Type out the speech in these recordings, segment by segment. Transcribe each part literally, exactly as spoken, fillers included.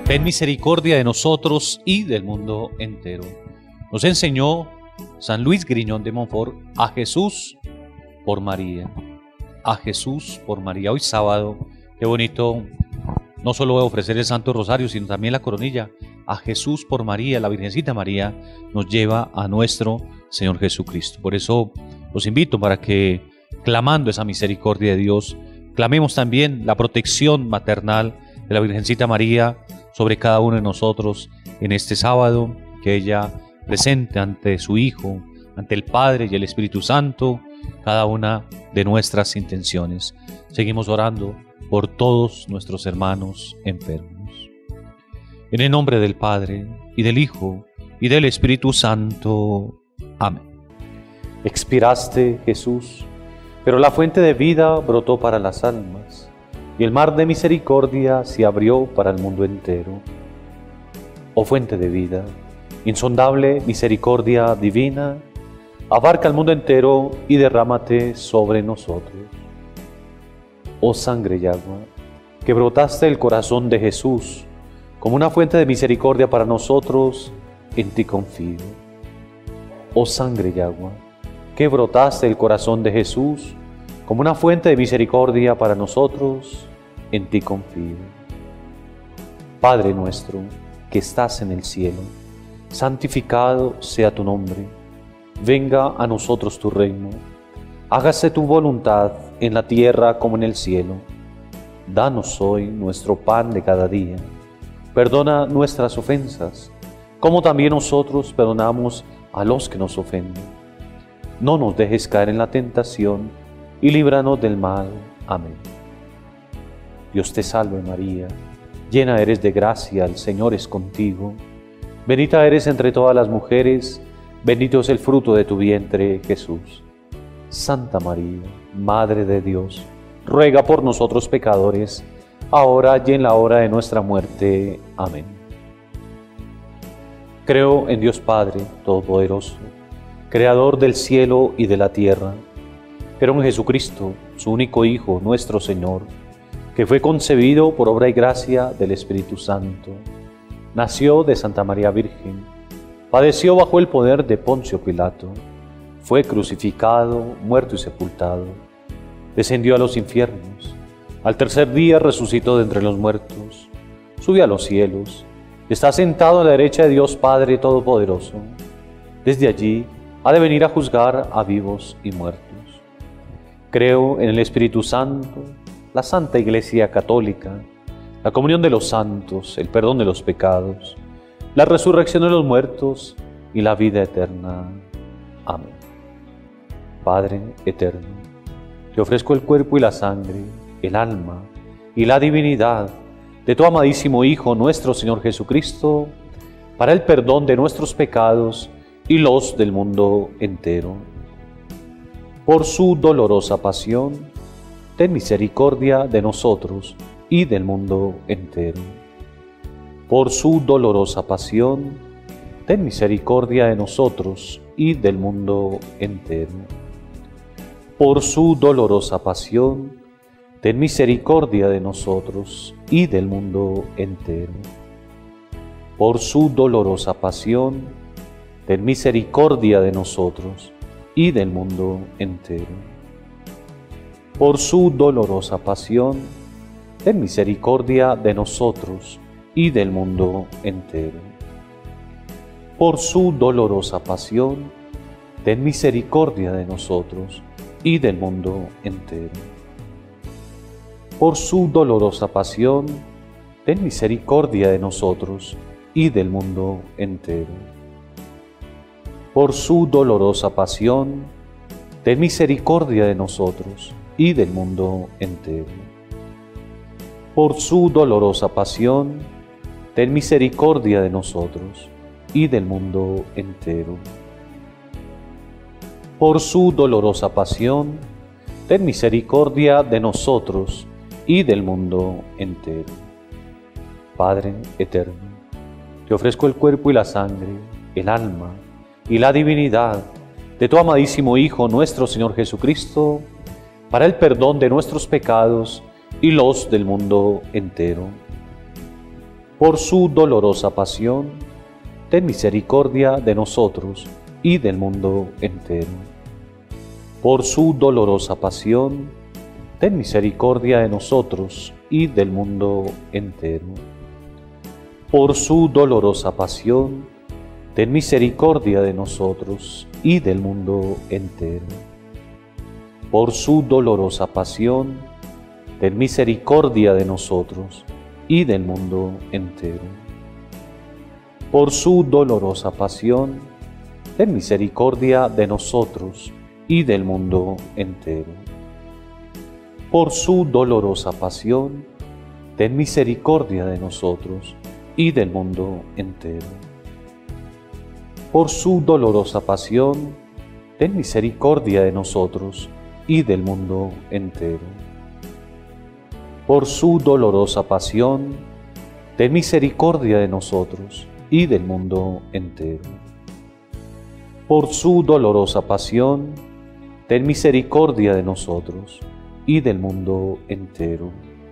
ten misericordia de nosotros y del mundo entero. Nos enseñó San Luis Griñón de Montfort: a Jesús por María. A Jesús por María. Hoy sábado, qué bonito, no solo ofrecer el Santo Rosario, sino también la coronilla. A Jesús por María, la Virgencita María nos lleva a nuestro Señor Jesucristo. Por eso los invito para que, clamando esa misericordia de Dios, clamemos también la protección maternal de la Virgencita María sobre cada uno de nosotros en este sábado, que ella presente ante su Hijo, ante el Padre y el Espíritu Santo, cada una de nuestras intenciones. Seguimos orando por todos nuestros hermanos enfermos. En el nombre del Padre, y del Hijo, y del Espíritu Santo. Amén. Expiraste, Jesús, pero la fuente de vida brotó para las almas, y el mar de misericordia se abrió para el mundo entero. Oh fuente de vida, insondable misericordia divina, abarca el mundo entero y derrámate sobre nosotros. Oh sangre y agua, que brotaste del corazón de Jesús como una fuente de misericordia para nosotros, en ti confío. Oh sangre y agua, que brotaste del corazón de Jesús como una fuente de misericordia para nosotros, en ti confío. Padre nuestro, que estás en el cielo, santificado sea tu nombre. Venga a nosotros tu reino. Hágase tu voluntad en la tierra como en el cielo. Danos hoy nuestro pan de cada día. Perdona nuestras ofensas, como también nosotros perdonamos a los que nos ofenden. No nos dejes caer en la tentación, y líbranos del mal. Amén. Dios te salve María, llena eres de gracia, el Señor es contigo. Bendita eres entre todas las mujeres, bendito es el fruto de tu vientre, Jesús. Santa María, Madre de Dios, ruega por nosotros pecadores, ahora y en la hora de nuestra muerte. Amén. Creo en Dios Padre Todopoderoso, Creador del cielo y de la tierra. Creo en Jesucristo, su único Hijo, nuestro Señor, que fue concebido por obra y gracia del Espíritu Santo. Nació de Santa María Virgen, padeció bajo el poder de Poncio Pilato, fue crucificado, muerto y sepultado, descendió a los infiernos, al tercer día resucitó de entre los muertos, subió a los cielos, está sentado a la derecha de Dios Padre Todopoderoso. Desde allí ha de venir a juzgar a vivos y muertos. Creo en el Espíritu Santo, la Santa Iglesia Católica, la comunión de los santos, el perdón de los pecados, la resurrección de los muertos y la vida eterna. Amén. Padre eterno, te ofrezco el cuerpo y la sangre, el alma y la divinidad de tu amadísimo Hijo, nuestro Señor Jesucristo, para el perdón de nuestros pecados y los del mundo entero. Por su dolorosa pasión, ten misericordia de nosotros y del mundo entero. Por su dolorosa pasión, ten misericordia de nosotros y del mundo entero. Por su dolorosa pasión, ten misericordia de nosotros y del mundo entero. Por su dolorosa pasión, ten misericordia de nosotros y del mundo entero. Por su dolorosa pasión, ten misericordia de nosotros y del mundo entero. Por su dolorosa pasión, ten misericordia de nosotros y del mundo entero. Por su dolorosa pasión, ten misericordia de nosotros y del mundo entero. Por su dolorosa pasión, ten misericordia de nosotros y del mundo entero. Por su dolorosa pasión, ten misericordia de nosotros y del mundo entero. Por su dolorosa pasión, ten misericordia de nosotros y del mundo entero. Padre eterno, te ofrezco el cuerpo y la sangre, el alma y la divinidad de tu amadísimo Hijo, nuestro Señor Jesucristo, para el perdón de nuestros pecados y los del mundo entero. por su dolorosa pasión, ten misericordia de nosotros y del mundo entero. Por su dolorosa pasión, ten misericordia de nosotros y del mundo entero. Por su dolorosa pasión, ten misericordia de nosotros y del mundo entero. Por su dolorosa pasión, ten misericordia de nosotros y del mundo entero. Por su dolorosa pasión, ten misericordia de nosotros y del mundo entero. Por su dolorosa pasión, ten misericordia de nosotros y del mundo entero. Por su dolorosa pasión, ten misericordia de nosotros y del mundo entero. Por su dolorosa pasión, ten misericordia de nosotros y del mundo entero. Por su dolorosa pasión, ten misericordia de nosotros y del mundo entero.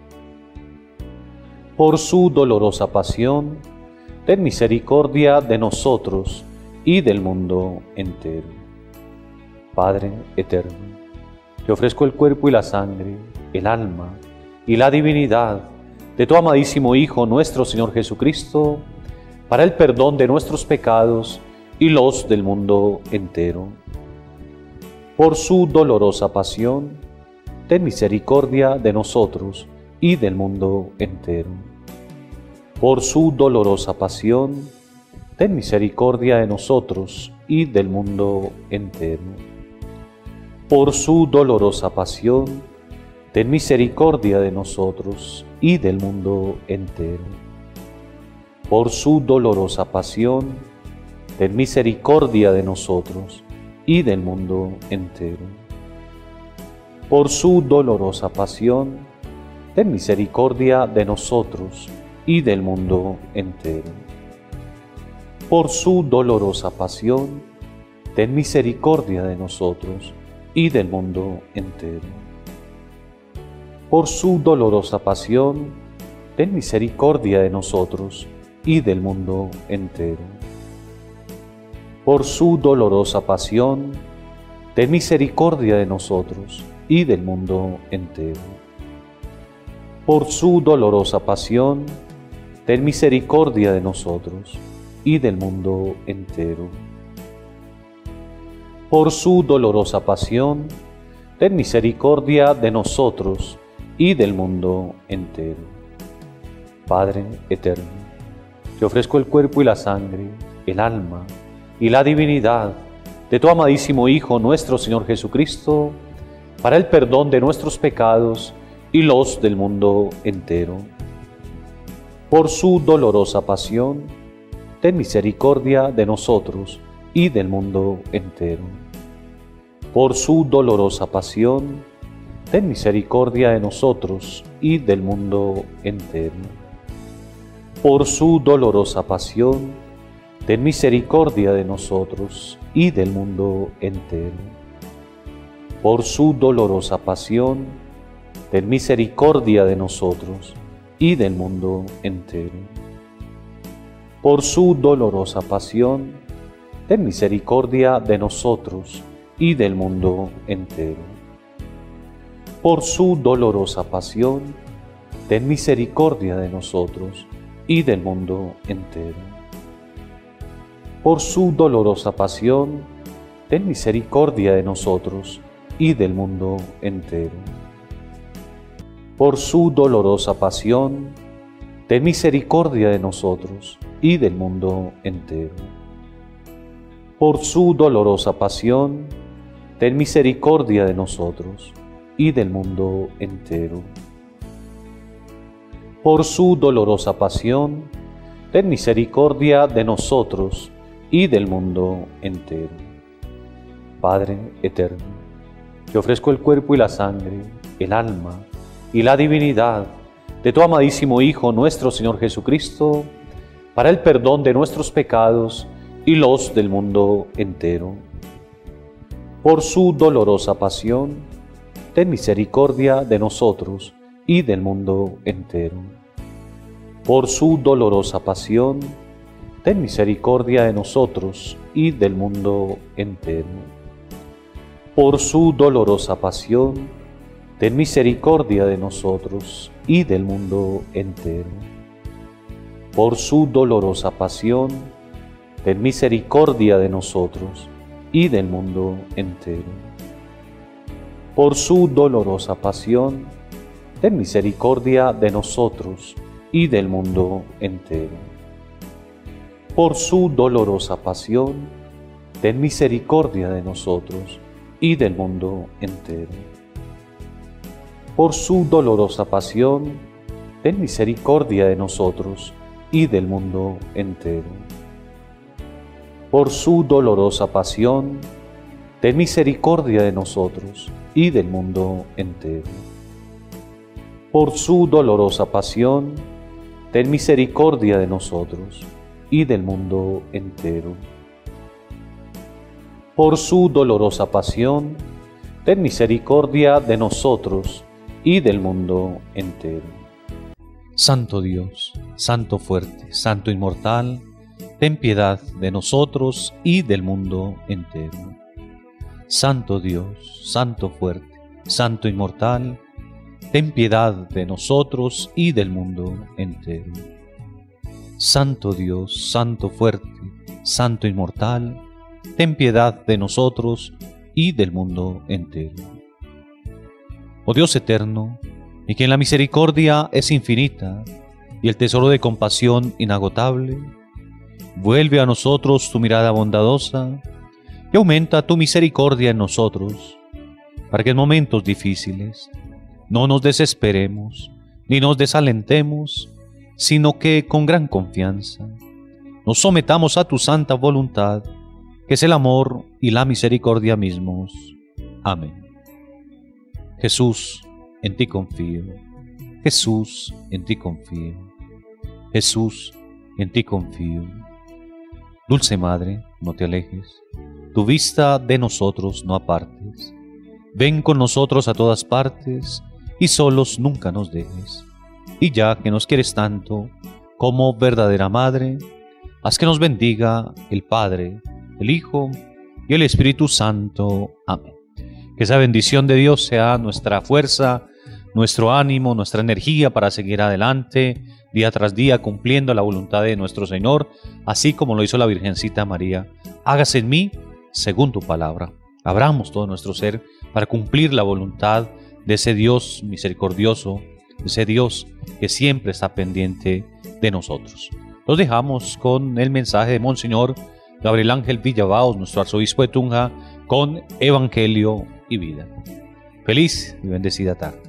Por su dolorosa pasión, ten misericordia de nosotros y del mundo entero. Padre eterno, te ofrezco el cuerpo y la sangre, el alma y la divinidad de tu amadísimo Hijo nuestro Señor Jesucristo, para el perdón de nuestros pecados y los del mundo entero. Por su dolorosa pasión, ten misericordia de nosotros y del mundo entero. Por su dolorosa pasión, ten misericordia de nosotros y del mundo entero. Por su dolorosa pasión, ten misericordia de nosotros y del mundo entero. Por su dolorosa pasión, ten misericordia de nosotros y del mundo entero. Por su dolorosa pasión, ten misericordia de nosotros y del mundo entero. Por su dolorosa pasión, ten misericordia de nosotros y del mundo entero. Por su dolorosa pasión, ten misericordia de nosotros y del mundo entero. Por su dolorosa pasión, ten misericordia de nosotros y del mundo entero. Por su dolorosa pasión, ten misericordia de nosotros y del mundo entero. Por su dolorosa pasión, ten misericordia de nosotros y del mundo entero. Padre eterno, te ofrezco el cuerpo y la sangre, el alma y la divinidad de tu amadísimo Hijo nuestro Señor Jesucristo, para el perdón de nuestros pecados y los del mundo entero. Por su dolorosa pasión, ten misericordia de nosotros y del mundo entero. Por su dolorosa pasión, ten misericordia de nosotros y del mundo entero. Por su dolorosa pasión, ten misericordia de nosotros y del mundo entero. Por su dolorosa pasión, ten misericordia de nosotros y del mundo entero. Por su dolorosa pasión, ten misericordia de nosotros y del mundo entero. Por su dolorosa pasión, ten misericordia de nosotros y del mundo entero. Por su dolorosa pasión, ten misericordia de nosotros y del mundo entero. Por su dolorosa pasión, ten misericordia de nosotros y del mundo entero. Por su dolorosa pasión, ten misericordia de nosotros y del mundo entero. Por su dolorosa pasión, ten misericordia de nosotros y del mundo entero. Padre eterno, te ofrezco el cuerpo y la sangre, el alma y la divinidad de tu amadísimo Hijo nuestro Señor Jesucristo, para el perdón de nuestros pecados y los del mundo entero. Por su dolorosa pasión, ten misericordia de nosotros y del mundo entero. por su dolorosa pasión, ten misericordia de nosotros y del mundo entero. Por su dolorosa pasión, ten misericordia de nosotros y del mundo entero. Por su dolorosa pasión, ten misericordia de nosotros y del mundo entero. Por su dolorosa pasión, ten misericordia de nosotros y del mundo entero. Por su dolorosa pasión, ten misericordia de nosotros y del mundo entero. Por su dolorosa pasión, ten misericordia de nosotros y del mundo entero. Por su dolorosa pasión, ten misericordia de nosotros y del mundo entero. Por su dolorosa pasión, ten misericordia de nosotros y del mundo entero. Por su dolorosa pasión, ten misericordia de nosotros y del mundo entero. Santo Dios, Santo fuerte, Santo inmortal, ten piedad de nosotros y del mundo entero. Santo Dios, Santo fuerte, Santo inmortal, ten piedad de nosotros y del mundo entero. Santo Dios, Santo fuerte, Santo inmortal, ten piedad de nosotros y del mundo entero. Oh Dios eterno, y que en la misericordia es infinita y el tesoro de compasión inagotable, vuelve a nosotros tu mirada bondadosa y aumenta tu misericordia en nosotros, para que en momentos difíciles no nos desesperemos ni nos desalentemos, sino que con gran confianza nos sometamos a tu santa voluntad, que es el amor y la misericordia mismos. Amén. Jesús, en ti confío. Jesús, en ti confío. Jesús, en ti confío. Dulce Madre, no te alejes, tu vista de nosotros no apartes. Ven con nosotros a todas partes y solos nunca nos dejes. Y ya que nos quieres tanto como verdadera Madre, haz que nos bendiga el Padre, el Hijo y el Espíritu Santo. Amén. Que esa bendición de Dios sea nuestra fuerza, nuestro ánimo, nuestra energía para seguir adelante, día tras día, cumpliendo la voluntad de nuestro Señor, así como lo hizo la Virgencita María. Hágase en mí según tu palabra. Abramos todo nuestro ser para cumplir la voluntad de ese Dios misericordioso, de ese Dios que siempre está pendiente de nosotros. Los dejamos con el mensaje de Monseñor Gabriel Ángel Villabaos, nuestro arzobispo de Tunja, con Evangelio y Vida. Feliz y bendecida tarde.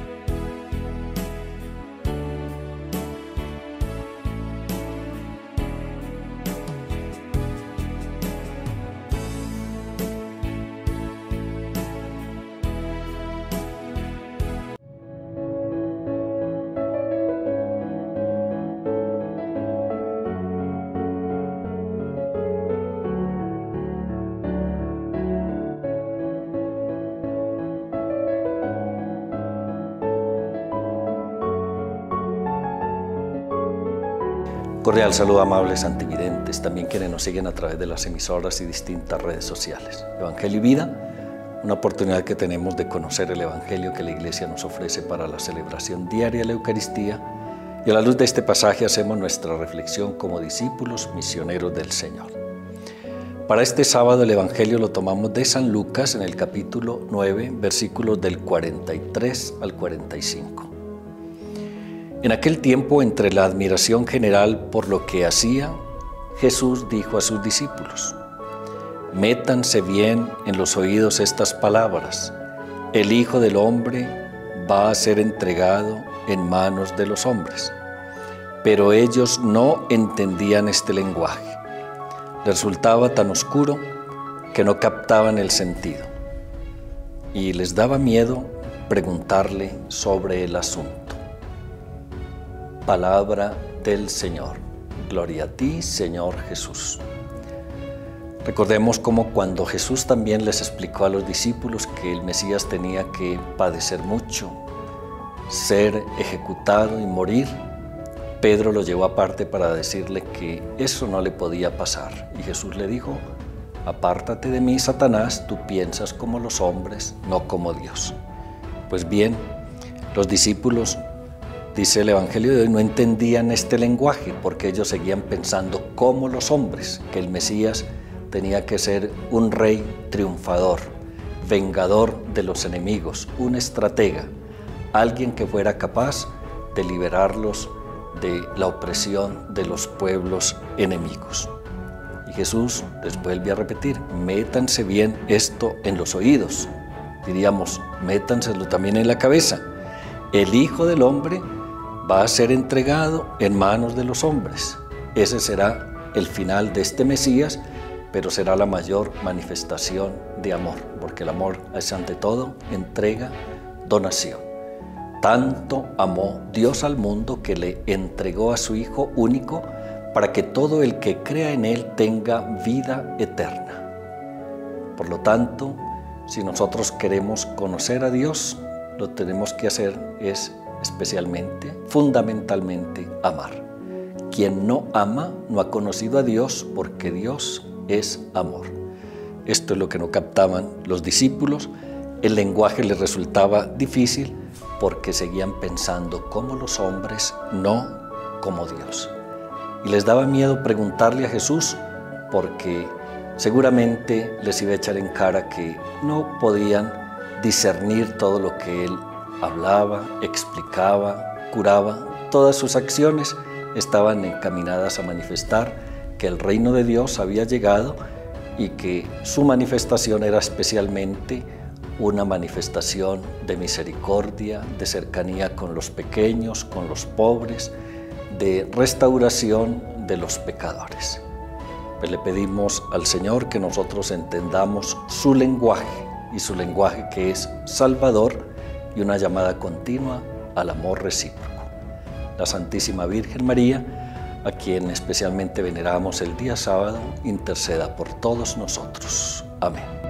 Cordial saludo, amables antividentes, también quienes nos siguen a través de las emisoras y distintas redes sociales. Evangelio y Vida, una oportunidad que tenemos de conocer el Evangelio que la Iglesia nos ofrece para la celebración diaria de la Eucaristía, y a la luz de este pasaje hacemos nuestra reflexión como discípulos misioneros del Señor. Para este sábado el Evangelio lo tomamos de San Lucas en el capítulo nueve, versículos del cuarenta y tres al cuarenta y cinco. En aquel tiempo, entre la admiración general por lo que hacía, Jesús dijo a sus discípulos: métanse bien en los oídos estas palabras: el Hijo del Hombre va a ser entregado en manos de los hombres. Pero ellos no entendían este lenguaje. Les resultaba tan oscuro que no captaban el sentido, y les daba miedo preguntarle sobre el asunto. Palabra del Señor. Gloria a ti, Señor Jesús. Recordemos cómo cuando Jesús también les explicó a los discípulos que el Mesías tenía que padecer mucho, ser ejecutado y morir, Pedro lo llevó aparte para decirle que eso no le podía pasar. Y Jesús le dijo: apártate de mí, Satanás, tú piensas como los hombres, no como Dios. Pues bien, los discípulos, dice el Evangelio de hoy, no entendían este lenguaje porque ellos seguían pensando como los hombres, que el Mesías tenía que ser un rey triunfador, vengador de los enemigos, un estratega, alguien que fuera capaz de liberarlos de la opresión de los pueblos enemigos. Y Jesús les vuelve a repetir: métanse bien esto en los oídos, diríamos, métanselo también en la cabeza. El Hijo del Hombre va a ser entregado en manos de los hombres. Ese será el final de este Mesías, pero será la mayor manifestación de amor, porque el amor es ante todo entrega, donación. Tanto amó Dios al mundo que le entregó a su Hijo único para que todo el que crea en Él tenga vida eterna. Por lo tanto, si nosotros queremos conocer a Dios, lo que tenemos que hacer es especialmente, fundamentalmente, amar. Quien no ama no ha conocido a Dios, porque Dios es amor. Esto es lo que no captaban los discípulos. El lenguaje les resultaba difícil porque seguían pensando como los hombres, no como Dios. Y les daba miedo preguntarle a Jesús porque seguramente les iba a echar en cara que no podían discernir todo lo que Él hablaba, explicaba, curaba. Todas sus acciones estaban encaminadas a manifestar que el reino de Dios había llegado y que su manifestación era especialmente una manifestación de misericordia, de cercanía con los pequeños, con los pobres, de restauración de los pecadores. Pues le pedimos al Señor que nosotros entendamos su lenguaje, y su lenguaje que es salvador y una llamada continua al amor recíproco. La Santísima Virgen María, a quien especialmente veneramos el día sábado, interceda por todos nosotros. Amén.